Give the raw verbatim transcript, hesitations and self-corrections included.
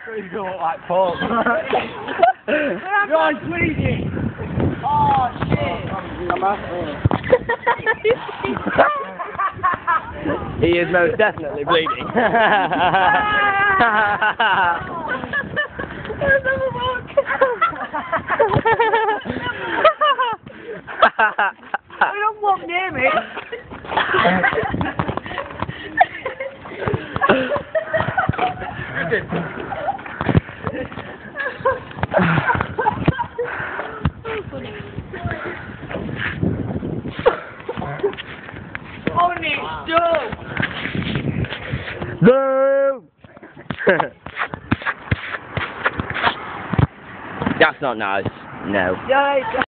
He's going to look like Paul. You're bleeding! Oh, shit! I'm asking. He is most definitely bleeding. I don't want near me. Oh, Nick, stop! Boo! That's not nice. No. Yeah,